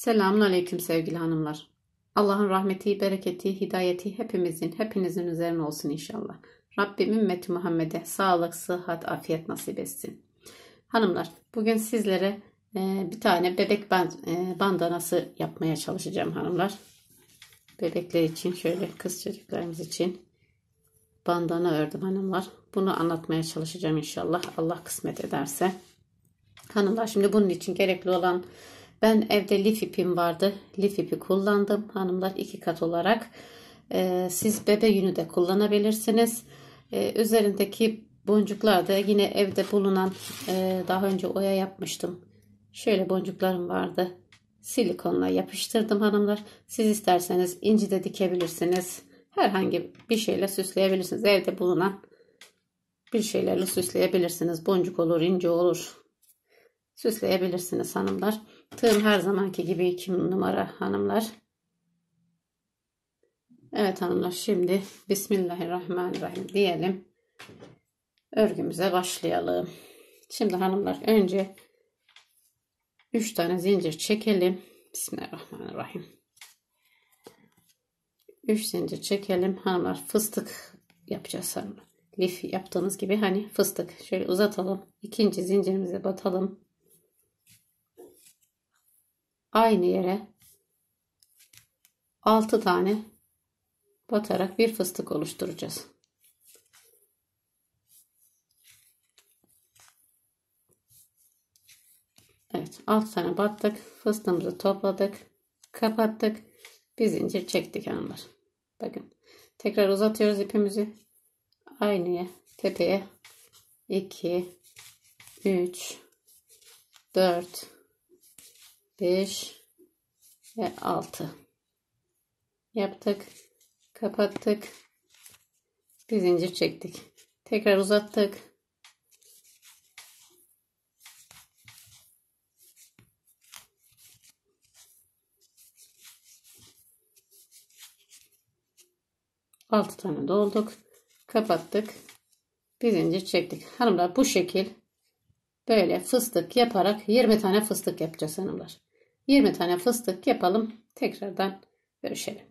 Selamünaleyküm sevgili hanımlar. Allah'ın rahmeti, bereketi, hidayeti hepinizin üzerine olsun inşallah. Rabbim ümmeti Muhammed'e sağlık, sıhhat, afiyet nasip etsin. Hanımlar, bugün sizlere bir tane bebek bandanası yapmaya çalışacağım hanımlar. Bebekler için, şöyle kız çocuklarımız için bandana ördüm hanımlar. Bunu anlatmaya çalışacağım inşallah. Allah kısmet ederse. Hanımlar, şimdi bunun için gerekli olan, ben evde lif ipim vardı. Lif ipi kullandım hanımlar, 2 kat olarak. Siz bebe yünü de kullanabilirsiniz. Üzerindeki boncuklar da yine evde bulunan, daha önce oya yapmıştım. Şöyle boncuklarım vardı. Silikonla yapıştırdım hanımlar. Siz isterseniz inci de dikebilirsiniz. Herhangi bir şeyle süsleyebilirsiniz. Evde bulunan bir şeylerle süsleyebilirsiniz. Boncuk olur, inci olur. Süsleyebilirsiniz hanımlar. Tığım her zamanki gibi 2 numara hanımlar. Evet hanımlar, şimdi Bismillahirrahmanirrahim diyelim. Örgümüze başlayalım. Şimdi hanımlar, önce 3 tane zincir çekelim. Bismillahirrahmanirrahim. 3 zincir çekelim hanımlar. Fıstık yapacağız hanımlar. Lif yaptığımız gibi, hani fıstık. Şöyle uzatalım. 2. zincirimize batalım. Aynı yere 6 tane batarak bir fıstık oluşturacağız. Evet, 6 tane battık. Fıstığımızı topladık. Kapattık. Bir zincir çektik hanımlar. Bakın. Tekrar uzatıyoruz ipimizi. Aynı tepeye 2 3 4 5 ve 6 yaptık. Kapattık. Bir zincir çektik. Tekrar uzattık. Altı tane dolduk. Kapattık. Bir zincir çektik. Hanımlar, bu şekil böyle fıstık yaparak 20 tane fıstık yapacağız hanımlar. 20 tane fıstık yapalım. Tekrardan görüşelim.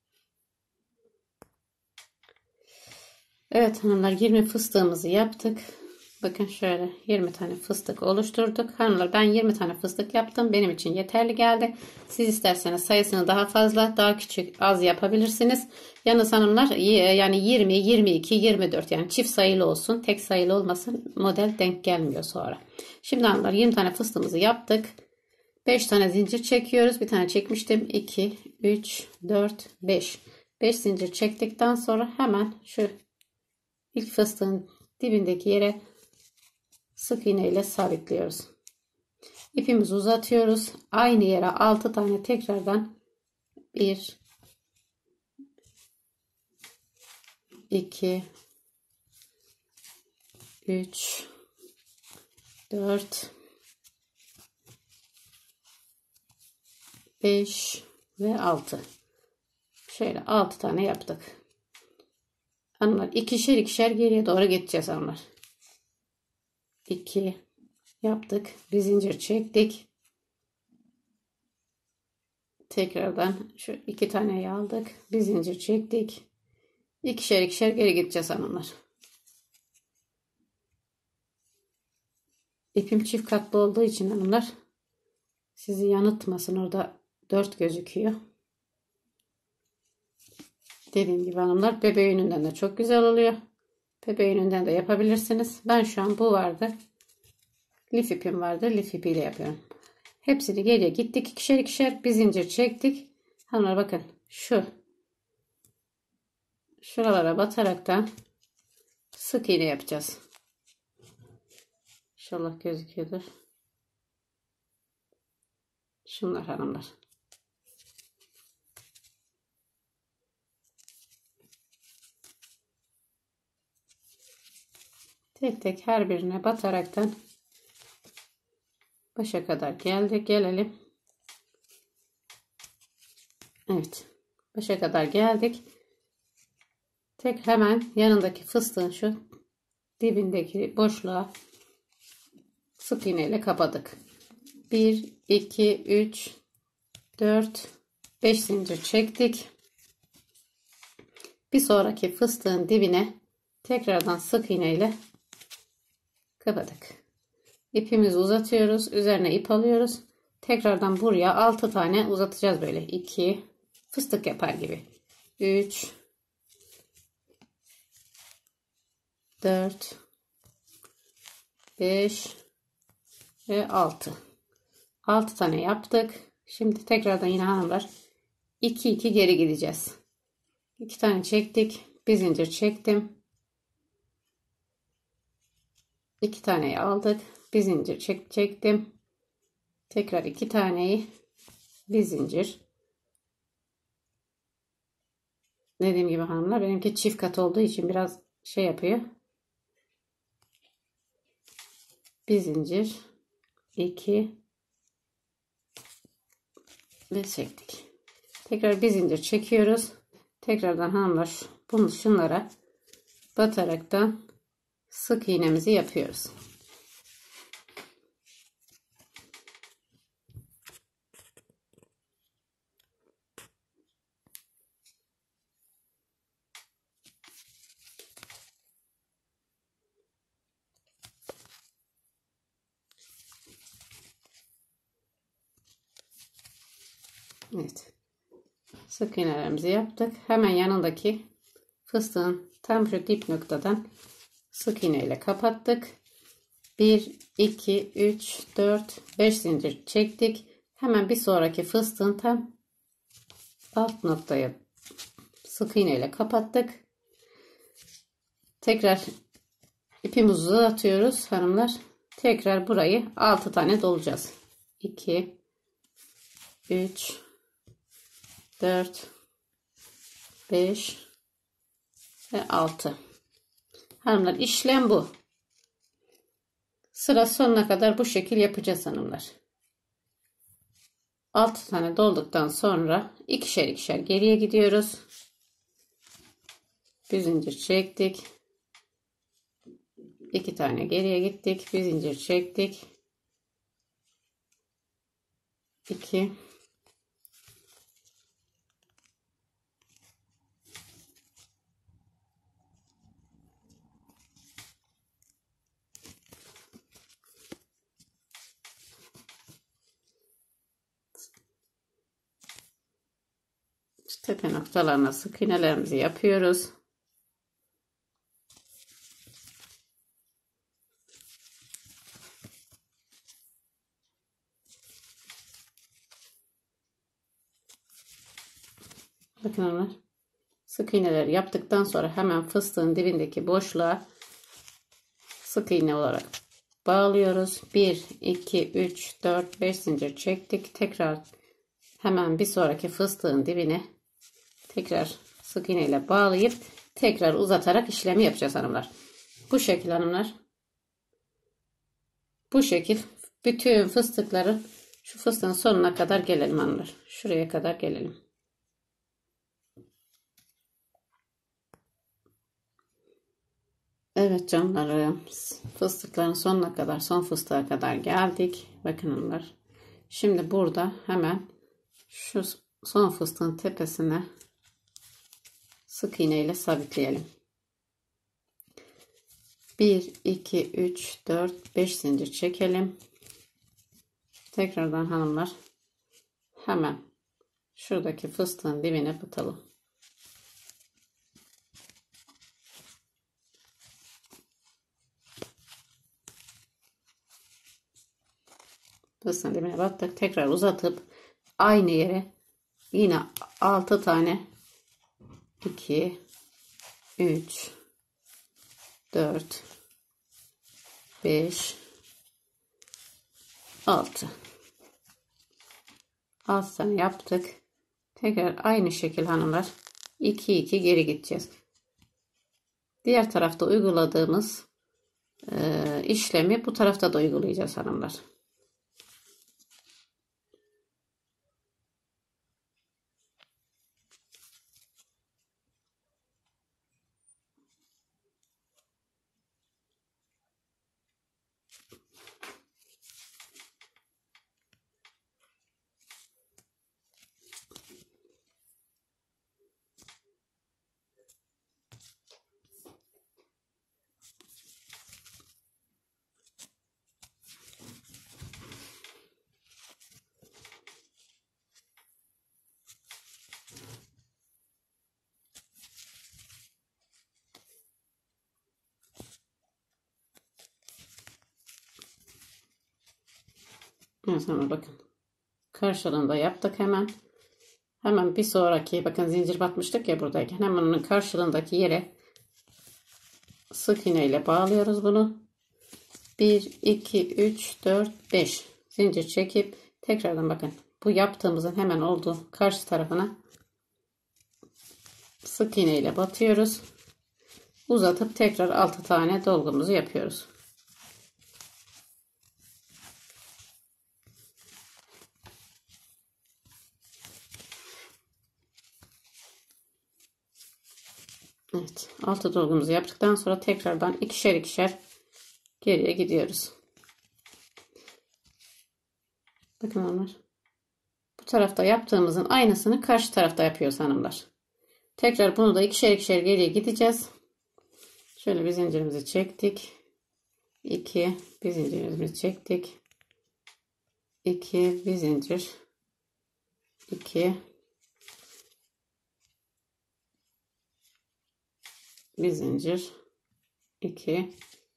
Evet hanımlar, 20 fıstığımızı yaptık. Bakın şöyle 20 tane fıstık oluşturduk. Hanımlar, ben 20 tane fıstık yaptım. Benim için yeterli geldi. Siz isterseniz sayısını daha fazla, daha küçük, az yapabilirsiniz. Yalnız hanımlar, yani 20, 22, 24, yani çift sayılı olsun. Tek sayılı olmasın. Model denk gelmiyor sonra. Şimdi hanımlar, 20 tane fıstığımızı yaptık. 5 tane zincir çekiyoruz. Bir tane çekmiştim. 2, 3, 4, 5. 5 zincir çektikten sonra hemen şu ilk fıstığın dibindeki yere sık iğne ile sabitliyoruz. İpimizi uzatıyoruz. Aynı yere 6 tane tekrardan 1 2 3 4 5 ve 6. Şöyle 6 tane yaptık. Hanımlar, ikişer ikişer geriye doğru geçeceğiz hanımlar. 2 yaptık. Bir zincir çektik. Tekrardan şu 2 taneyi aldık. Bir zincir çektik. İkişer ikişer geri gideceğiz hanımlar. İpim çift katlı olduğu için hanımlar, sizi yanıltmasın, orada 4 gözüküyor. Dediğim gibi hanımlar, bebe yününden de çok güzel oluyor. Bebe yününden de yapabilirsiniz. Ben şu an bu vardı. Lif ipim vardı. Lif ipiyle yapıyorum. Hepsini geriye gittik. İkişer ikişer bir zincir çektik. Hanımlar bakın, şuralara batarak da sık iğne yapacağız. İnşallah gözüküyordur. Şunlar hanımlar. Tek tek her birine bataraktan başa kadar gelelim. Evet. Başa kadar geldik. Tek hemen yanındaki fıstığın şu dibindeki boşluğa sık iğne ile kapadık. 1 2 3 4, 5 zincir çektik. Bir sonraki fıstığın dibine tekrardan sık iğne ile kapadık. İpimizi uzatıyoruz. Üzerine ip alıyoruz. Tekrardan buraya 6 tane uzatacağız böyle. 2 fıstık yapar gibi. 3 4 5 ve 6. 6 tane yaptık. Şimdi tekrardan yine hanımlar 2 2 geri gideceğiz. 2 tane çektik. Bir zincir çektim. 2 taneyi aldık. Bir zincir çektim. Tekrar 2 taneyi bir zincir. Dediğim gibi hanımlar benimki çift kat olduğu için biraz şey yapıyor. Bir zincir, 2 ve çektik. Tekrar bir zincir çekiyoruz. Tekrardan hanımlar bunu şunlara bataraktan sık iğnemizi yapıyoruz. Evet. Sık iğnelerimizi yaptık. Hemen yanındaki fıstığın tam şu dip noktadan sık iğne ile kapattık. 1, 2, 3, 4, 5 zincir çektik. Hemen bir sonraki fıstığın tam alt noktaya sık iğne ile kapattık. Tekrar ipimizi uzatıyoruz hanımlar. Tekrar burayı 6 tane dolacağız. 2, 3, 4, 5 ve 6. Hanımlar işlem bu. Sıra sonuna kadar bu şekil yapacağız hanımlar. 6 tane dolduktan sonra ikişer ikişer geriye gidiyoruz. Bir zincir çektik. 2 tane geriye gittik. Bir zincir çektik. 2 tepe noktalarına sık iğnelerimizi yapıyoruz. Bakın hanımlar. Sık iğneleri yaptıktan sonra hemen fıstığın dibindeki boşluğa sık iğne olarak bağlıyoruz. 1, 2, 3, 4, 5 zincir çektik. Tekrar hemen bir sonraki fıstığın dibine tekrar sık iğne ile bağlayıp tekrar uzatarak işlemi yapacağız hanımlar. Bu şekil hanımlar. Bu şekil bütün fıstıkların şu fıstığın sonuna kadar gelelim hanımlar. Şuraya kadar gelelim. Evet canlarım, fıstıkların sonuna kadar, son fıstığa kadar geldik. Bakın hanımlar. Şimdi burada hemen şu son fıstığın tepesine sık iğne ile sabitleyelim. 1, 2, 3, 4, 5 zincir çekelim. Tekrardan hanımlar hemen şuradaki fıstığın dibine batalım. Fıstığın dibine battık. Tekrar uzatıp aynı yere yine 6 tane 2, 3, 4, 5, 6. 6 tane yaptık. Tekrar aynı şekil hanımlar 2 2 geri gideceğiz. Diğer tarafta uyguladığımız işlemi bu tarafta da uygulayacağız hanımlar. Evet hanımlar bakın. Karşılığında yaptık hemen. Hemen bir sonraki bakın zincir batmıştık ya buradayken. Hemen onun karşılığındaki yere sık iğne ile bağlıyoruz bunu. 1, 2, 3, 4, 5 zincir çekip tekrardan bakın. Bu yaptığımızın hemen olduğu karşı tarafına sık iğne ile batıyoruz. Uzatıp tekrar 6 tane dolgumuzu yapıyoruz. Evet, 6 dolgumuzu yaptıktan sonra tekrardan ikişer ikişer geriye gidiyoruz. Bakın hanımlar. Bu tarafta yaptığımızın aynısını karşı tarafta yapıyoruz hanımlar. Tekrar bunu da ikişer ikişer geriye gideceğiz. Şöyle bir zincirimizi çektik. 2 bir zincirimizi çektik. 2 bir zincir. 2 bir zincir. 2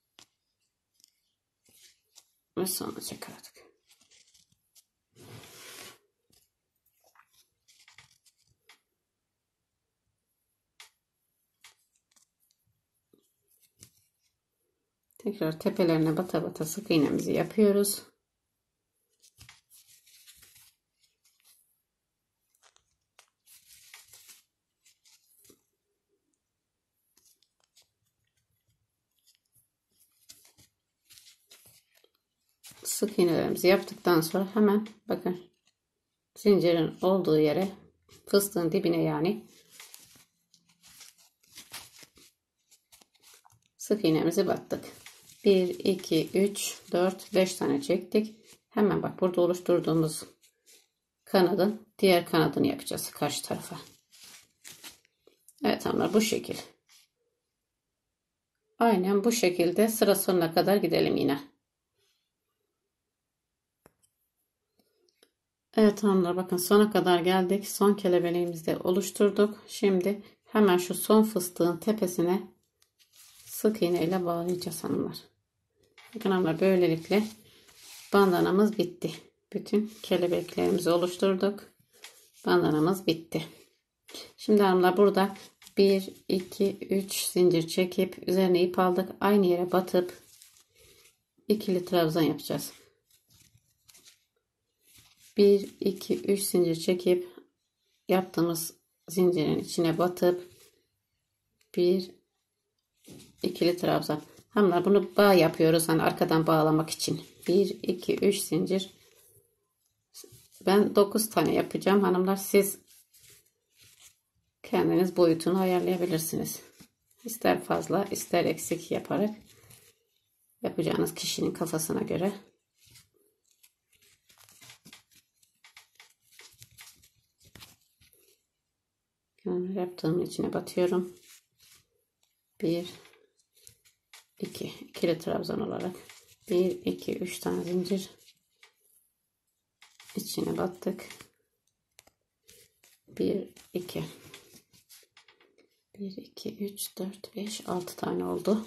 ve sonra çıkardık. Tekrar tepelerine bata bata sık iğnemizi yapıyoruz. Sık iğnelerimizi yaptıktan sonra hemen bakın zincirin olduğu yere fıstığın dibine yani sık iğnemizi battık. 1, 2, 3, 4, 5 tane çektik. Hemen bak burada oluşturduğumuz kanadın diğer kanadını yapacağız karşı tarafa. Evet hanımlar bu şekil. Aynen bu şekilde sıra sonuna kadar gidelim yine. Evet hanımlar bakın sona kadar geldik. Son kelebeğimizi de oluşturduk. Şimdi hemen şu son fıstığın tepesine sık iğne ile bağlayacağız hanımlar. Bakın hanımlar böylelikle bandanamız bitti. Bütün kelebeklerimizi oluşturduk. Bandanamız bitti. Şimdi hanımlar burada 1, 2, 3 zincir çekip üzerine ip aldık. Aynı yere batıp ikili trabzan yapacağız. 1, 2, 3 zincir çekip yaptığımız zincirin içine batıp bir ikili trabzan. Hanımlar bunu bağ yapıyoruz hani arkadan bağlamak için. 1, 2, 3 zincir. Ben 9 tane yapacağım hanımlar. Siz kendiniz boyutunu ayarlayabilirsiniz. İster fazla ister eksik yaparak yapacağınız kişinin kafasına göre. Yani yaptığım içine batıyorum. 1, 2 ikili trabzan olarak 1, 2, 3 tane zincir içine battık. 1, 2 1, 2, 3, 4, 5, 6 tane oldu.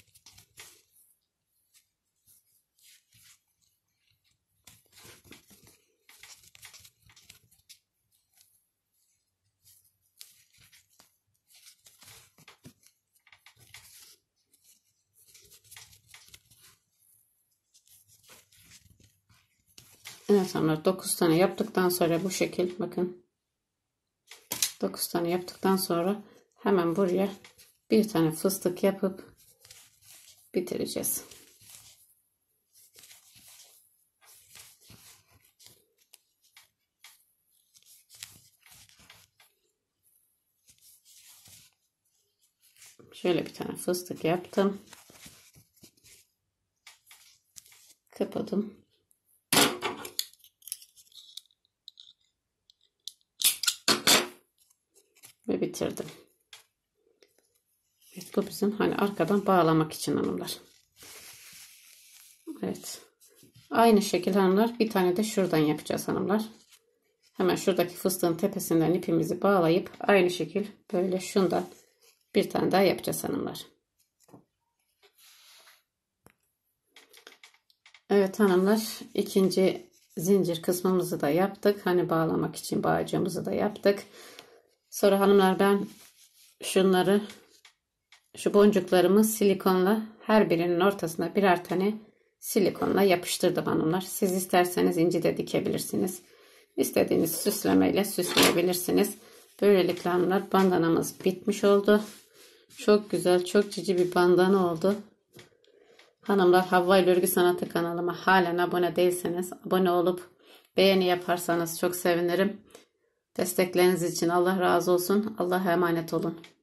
Evet hanımlar 9 tane yaptıktan sonra bu şekil bakın 9 tane yaptıktan sonra hemen buraya bir tane fıstık yapıp bitireceğiz. Şöyle bir tane fıstık yaptım. Kapadım. Ve bitirdim. Evet, bu bizim hani arkadan bağlamak için hanımlar. Evet. Aynı şekilde hanımlar bir tane de şuradan yapacağız hanımlar. Hemen şuradaki fıstığın tepesinden ipimizi bağlayıp aynı şekil böyle şundan bir tane daha yapacağız hanımlar. Evet hanımlar ikinci zincir kısmımızı da yaptık. Hani bağlamak için bağcığımızı da yaptık. Sonra hanımlar ben şunları, şu boncuklarımı silikonla her birinin ortasına birer tane silikonla yapıştırdım hanımlar. Siz isterseniz inci de dikebilirsiniz. İstediğiniz süslemeyle süsleyebilirsiniz. Böylelikle hanımlar bandanamız bitmiş oldu. Çok güzel, çok cici bir bandana oldu. Hanımlar, Havva ile Örgü Sanatı kanalıma halen abone değilseniz abone olup beğeni yaparsanız çok sevinirim. Destekleriniz için Allah razı olsun. Allah'a emanet olun.